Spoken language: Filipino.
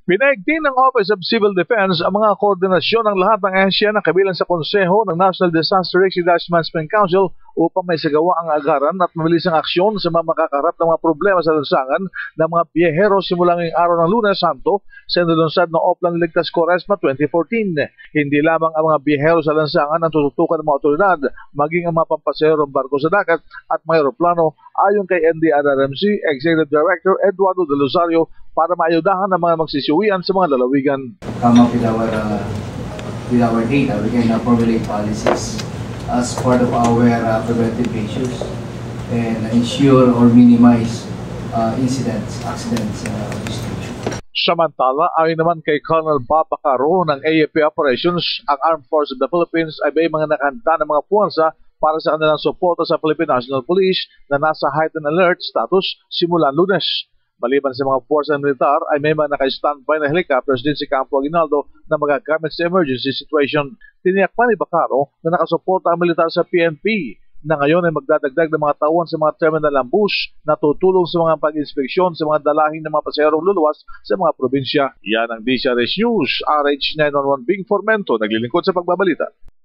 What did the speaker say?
Pinaigting ng Office of Civil Defense ang mga koordinasyon ng lahat ng ahensya na kabilang sa Konseho ng National Disaster Risk Management Council upang may sagawa ang agaran at mabilisang aksyon sa mga makakaharap ng mga problema sa lansangan ng mga biyahero simula ngayong araw ng Lunes Santo sa nilunsad ng Oplan Ligtas Quaresma 2014. Hindi lamang ang mga biyahero sa lansangan ang tututukan ng mga otoridad, maging ang mga pampaserong barko sa dagat at mga aeroplano ayon kay NDRRMC Executive Director Eduardo De Rosario para maayudahan ang mga magsisiwian sa mga lalawigan. Come up with our data, we can formulate policies as part of our preventive measures and ensure or minimize accidents. Samantala, ayon naman kay Colonel Bob Bacaro ng AFP Operations, ang Armed Forces of the Philippines ay may mga nakahanda ng mga puwersa para sa kanilang suporta sa Philippine National Police na nasa heightened alert status simula Lunes. Maliban sa mga puwersa ng militar, ay may mga naka-standby na helicopters din si Campo Aguinaldo na magagamit sa emergency situation. Tiniyak pa ni Bacaro na nakasuporta ang militar sa PNP na ngayon ay magdadagdag ng mga tauhan sa mga terminal ng bus na tutulong sa mga pag-inspeksyon sa mga dalahin ng mga pasaherong luluwas sa mga probinsya. Yan ang DCRS News, RH 911 Bing Formento, naglilingkod sa pagbabalita.